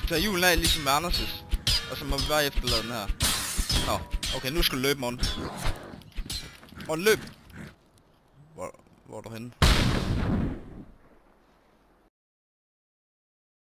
tage julen af ligesom med Anders'. Og så må vi bare efterlade den her. Nå, okay, nu skal du løbe, Morten. Morten, løb! Hvor er du henne?